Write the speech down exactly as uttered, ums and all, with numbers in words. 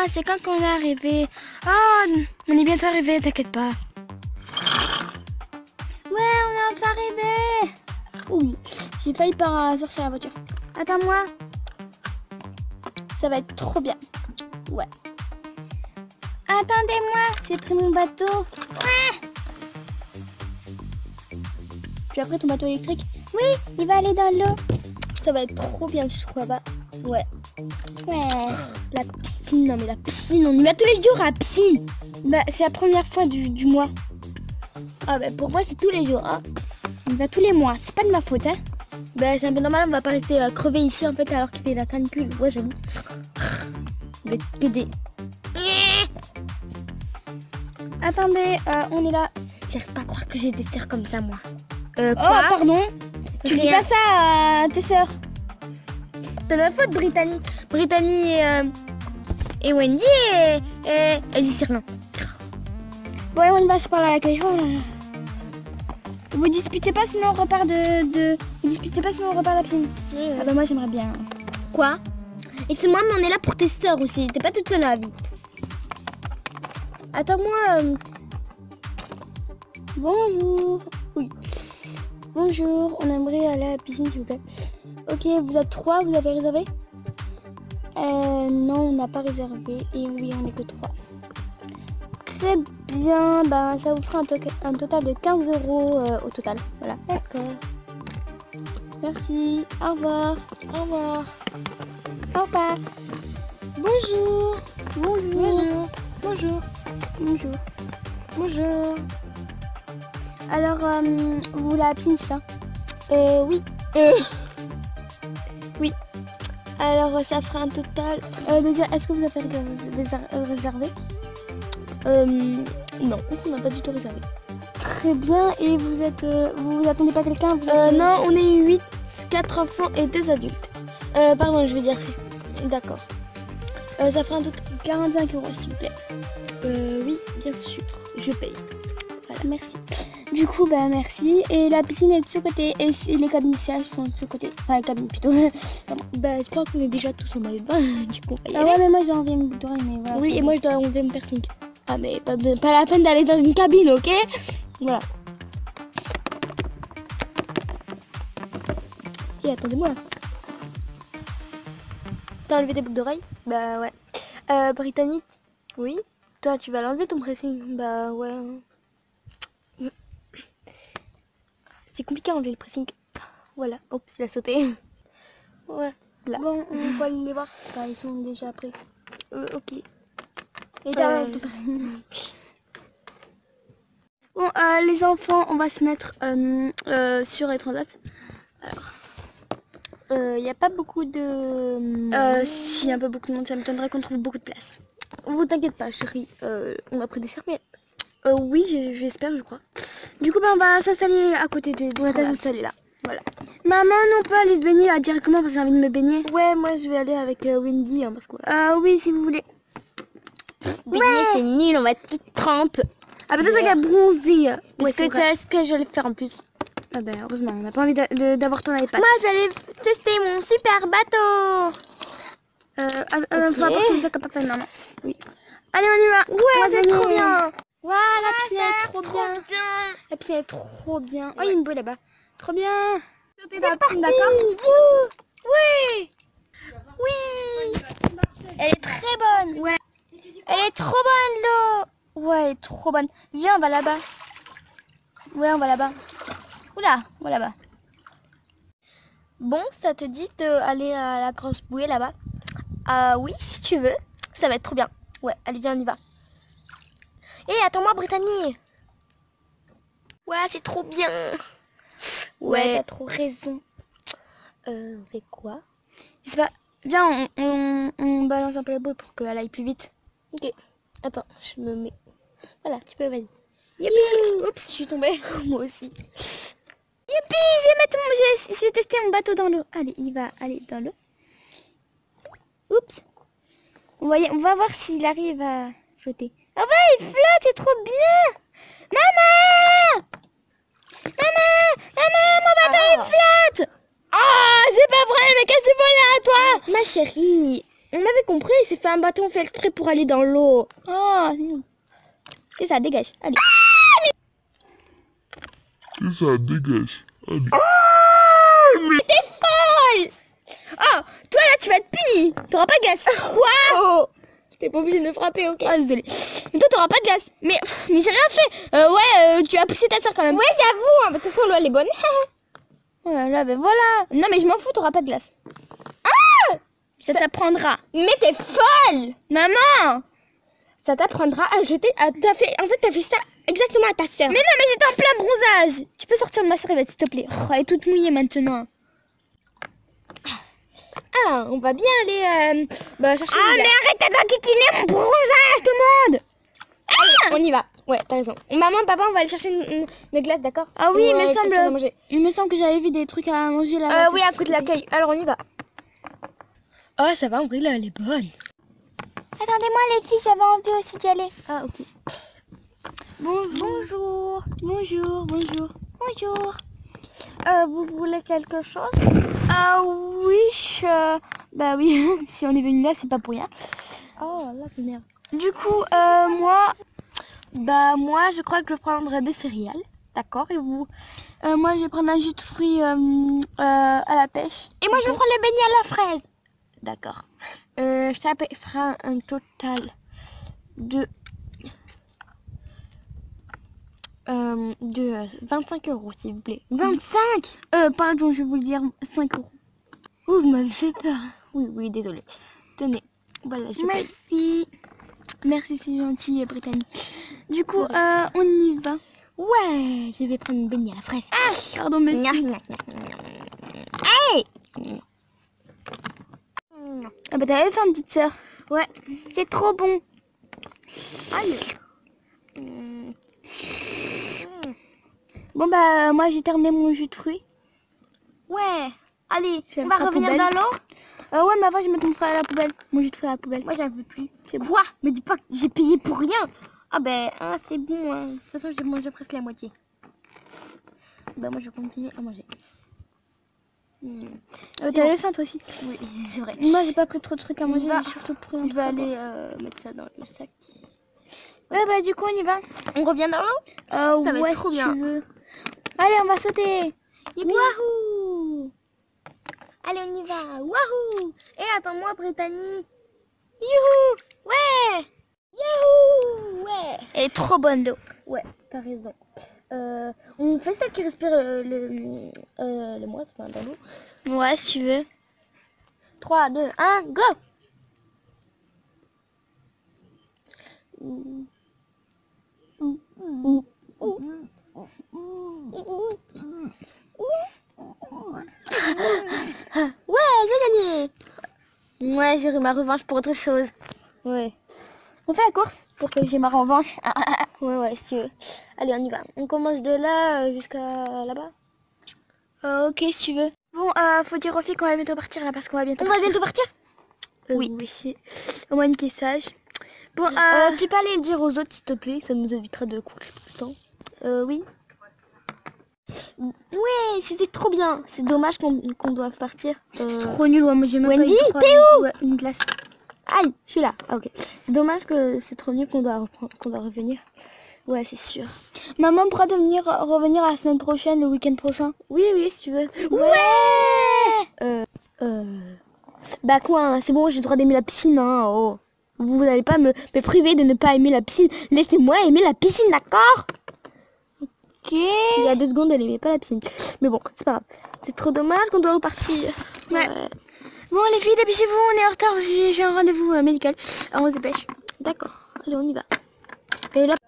c'est quand qu'on est arrivé? Oh, on est bientôt arrivé, t'inquiète pas. Ouais, on est enfin arrivé. Oui, j'ai failli par sortir la voiture. Attends-moi. Ça va être trop bien. Ouais. Attendez-moi, j'ai pris mon bateau. Ouais. Tu as pris ton bateau électrique? Oui, il va aller dans l'eau. Ça va être trop bien, je crois pas. Ouais. Ouais. La piscine, non mais la piscine, on y va tous les jours à la piscine. Bah, c'est la première fois du, du mois. Ah bah pour moi c'est tous les jours, hein. On y va tous les mois, c'est pas de ma faute, hein. Bah c'est un peu normal, on va pas rester euh, crever ici en fait alors qu'il fait la canicule. Ouais, j'avoue. Je vais te péder. Attendez, euh, on est là. J'arrive pas à croire que j'ai des sœurs comme ça, moi. Euh, quoi? Oh, pardon. Tu dis pas ça à tes sœurs. C'est la faute, Brittany. Brittany et, euh, et Wendy et, et elles disent rien. Ouais, on passe par là à l'accueil. Oh là là. Vous disputez pas sinon on repart de, de... Vous disputez pas sinon on repart de la piscine. Oui, oui. Ah bah moi j'aimerais bien. Quoi? Et c'est moi, mais on est là pour tes sœurs aussi. T'es pas toute seule à la vie. Attends-moi. Euh... Bonjour. Oui. Bonjour, on aimerait aller à la piscine s'il vous plaît. Ok, vous êtes trois, vous avez réservé? Euh, non, on n'a pas réservé. Et oui, on n'est que trois. Très bien, ben, ça vous fera un, to un total de quinze euros euh, au total. Voilà. D'accord. Merci. Au revoir. Au revoir. Au revoir. Bonjour. Bonjour. Bonjour. Bonjour. Bonjour. Alors, euh, vous voulez la piscine, ça? Euh, oui. Euh... Oui. Alors, ça fera un total... Euh, déjà, est-ce que vous avez réservé? Euh, non, on n'a pas du tout réservé. Très bien. Et vous êtes... Euh, vous vous attendez pas quelqu'un? euh, Non, on est huit, quatre enfants et deux adultes. Euh, pardon, je veux dire six. D'accord. Euh, ça fera un total de quarante-cinq euros, s'il vous plaît. Euh, oui, bien sûr. Je paye. Voilà, merci. Du coup, bah merci. Et la piscine est de ce côté. Et les cabines de siège sont de ce côté. Enfin, les cabines plutôt. Bah, je crois qu'on est déjà tous en maillot de bain. Du coup, on va y aller. Ah ouais, mais moi j'ai enlevé mes bouteilles, mais voilà. Oui, et moi je dois enlever mon piercing. Ah, mais pas, pas la peine d'aller dans une cabine, ok? Voilà. Et attendez-moi. T'as enlevé tes boucles d'oreilles? Bah ouais. Euh, Brittany? Oui? Toi, tu vas l'enlever ton pressing? Bah ouais. C'est compliqué à enlever le pressing. Voilà. Oups, il a sauté. Ouais. Là. Bon, on va aller les voir. Bah, ils sont déjà prêts. Euh, ok. Et t'as euh... ton pressing. Bon, euh, les enfants, on va se mettre euh, euh, sur les transats. Alors. Il euh, n'y a pas beaucoup de... Euh, si, un peu beaucoup de monde, ça m'étonnerait qu'on trouve beaucoup de place. Vous t'inquiète pas, chérie, euh, on a pris des serviettes. Euh, oui, j'espère, je crois. Du coup, bah, on va s'installer à côté de... On va s'installer là, voilà. Maman, on peut aller se baigner là directement parce que j'ai envie de me baigner. Ouais, moi je vais aller avec euh, Wendy, hein, parce que... Euh, oui, si vous voulez. Baigner, ouais, c'est nul, on va être petite trempe. Ah bah ça, c'est qu'à bronzer. Parce que c'est ce que j'allais faire en plus. Ah bah heureusement, on n'a pas envie d'avoir ton iPad. Moi, je vais aller tester mon super bateau. Euh, okay. Faut apporter ça comme papa et maman. Oui. Allez, on y va. Ouais, c'est trop bien. Waouh, la piscine est trop bien. La piscine est trop bien. Oh, il y a une bouée là-bas. Trop bien. C'est parti. D'accord. Oui. Oui. Elle est très bonne. Ouais. Elle est trop bonne, l'eau. Ouais, elle est trop bonne. Viens, on va là-bas. Ouais, on va là-bas. Oula, on va là-bas. Bon, ça te dit d'aller à la grosse bouée là-bas? Ah oui, si tu veux. Ça va être trop bien. Ouais, allez, viens, on y va. Hé, hey, attends-moi, Brittany. Ouais, c'est trop bien. Ouais, ouais, t'as trop raison. Euh, on fait quoi? Je sais pas. Viens, on, on, on balance un peu la bouée pour qu'elle aille plus vite. Ok. Attends, je me mets... Voilà, tu peux, vas-y. Youpi. Oups, je suis tombée. Moi aussi. Youpi, je vais mettre mon... Je vais, je vais tester mon bateau dans l'eau. Allez, il va aller dans l'eau. Oups. On va, on va voir s'il arrive à flotter. Ah ouais, il flotte, c'est trop bien. Maman, Maman, maman, mon bateau, ah, il flotte. Ah, c'est pas vrai, mais qu'est-ce que tu veux là, toi? Ma chérie, On avait compris, c'est fait un bâton fait exprès pour aller dans l'eau. Oh, c'est ça, dégage. Allez. C'est ça, dégage. Allez. Oh, mais t'es folle! Oh, toi là, tu vas être puni. T'auras pas de glace. Quoi? Oh. T'es pas obligé de me frapper, ok? Oh, désolé. Mais toi, t'auras pas de glace. Mais, pff, mais j'ai rien fait. Euh, ouais, euh, tu as poussé ta soeur quand même. Ouais, j'avoue. Hein, de toute façon, l'eau, elle est bonne. Oh là là, ben voilà. Non, mais je m'en fous, t'auras pas de glace. Ah! Ça, ça t'apprendra. Mais t'es folle! Maman! Ça t'apprendra à jeter... À, t'as fait, en fait, t'as fait ça exactement à ta soeur. Mais non, mais j'étais en plein bronzage. Tu peux sortir de ma serviette, s'il te plaît. Oh, elle est toute mouillée maintenant. Ah, on va bien aller euh, bah, chercher... Ah, mais arrête de kikiner mon bronzage, tout le monde! Ah, on y va. Ouais, t'as raison. Maman, papa, on va aller chercher une, une, une glace, d'accord? Ah oui, il me semble... Il me semble que j'avais vu des trucs à manger là. Euh, oui, à côté de l'accueil. Alors, on y va. Oh, ça va, en vrai, là, elle est bonne. Attendez-moi, les filles, j'avais envie aussi d'y aller. Ah, ok. Bonjour. Bonjour, bonjour, bonjour. Euh, vous voulez quelque chose? Ah oui, je... bah oui, si on est venu là, c'est pas pour rien. Oh, là, c'est merde. Du coup, euh, moi, bah moi, je crois que je vais prendre des céréales, d'accord? Et vous? euh, Moi, je vais prendre un jus de fruits euh, euh, à la pêche. Et moi, je vais prendre le beignet à la fraise. D'accord. Euh, ça fera un total de... Euh, de vingt-cinq euros, s'il vous plaît. vingt-cinq? Euh, pardon, je vais vous le dire, cinq euros. Ouh, vous m'avez fait peur. Oui, oui, désolé. Tenez, voilà, je Merci. Paye. Merci, c'est gentil, Brittany. Du coup, ouais. euh, on y va. Ouais, je vais prendre une beignet à la fraise. Ah, pardon, monsieur. Hey! Ah bah t'avais faim, petite sœur. Ouais, c'est trop bon. Allez. Mmh. Bon bah moi j'ai terminé mon jus de fruits. Ouais, allez, on va revenir dans l'eau. Euh, ouais, mais avant je vais mettre mon fruit à la poubelle. Mon jus de fruits à la poubelle. Moi j'en veux plus. C'est quoi? Me dis pas que j'ai payé pour rien. Ah ben ah, c'est bon. Hein. De toute façon j'ai mangé presque la moitié. Bah moi je continue à manger. Mmh. Euh, T'avais bon. faim toi aussi? Oui, c'est vrai. Moi j'ai pas pris trop de trucs à manger, j'ai surtout pris un. Je vais aller euh, mettre ça dans le sac. Ouais bah du coup on y va. On revient dans l'eau? euh, Ça va ouais, être trop si bien. Tu veux. Allez, on va sauter. Wahou! Allez, on y va. Wahou! Et attends-moi, Brittany. Youhou! Ouais! Youhou! Ouais! Elle est trop bonne l'eau. Ouais, t'as raison. Euh, on fait ça qui respire euh, le euh, le mois, c'est pas dans l'eau. Ouais, si tu veux. trois, deux, un, go! Mmh. Mmh. Mmh. Ouais, j'ai gagné. Ouais, j'aurai ma revanche pour autre chose. Ouais. On fait la course pour que j'ai ma revanche. Ouais, ouais, si tu veux. Allez, on y va. On commence de là jusqu'à là-bas. Euh, ok, si tu veux. Bon, euh, faut dire aux filles qu'on va bientôt partir là parce qu'on va bientôt On partir. va bientôt partir euh, Oui. Oui. Au moins une qui est sage. Bon, euh, euh, tu peux aller le dire aux autres s'il te plaît, ça nous évitera de courir tout le temps. Euh, oui. Ouais, c'était trop bien. C'est dommage qu'on qu'on doive partir. Euh... C'est trop nul, ouais, moi j'ai même Wendy, pas t'es où? Ouais, une glace. Aïe, je suis là. Ah, ok. C'est dommage que c'est trop nul qu'on doit, qu'on doit revenir. Ouais, c'est sûr. Maman pourra devenir revenir la semaine prochaine, le week-end prochain? Oui, oui, si tu veux. Ouais, ouais. Euh, euh... Bah quoi, hein, c'est bon, j'ai le droit d'aimer la piscine, hein. Oh. Vous n'allez pas me, me priver de ne pas aimer la piscine. Laissez-moi aimer la piscine, d'accord? Ok. Il y a deux secondes, elle aimait pas la piscine. Mais bon, c'est pas grave. C'est trop dommage qu'on doit repartir. Ouais. ouais. Bon, les filles, dépêchez-vous, on est en retard. J'ai un rendez-vous euh, médical. Alors, on se dépêche. D'accord. Allez, on y va. Et là...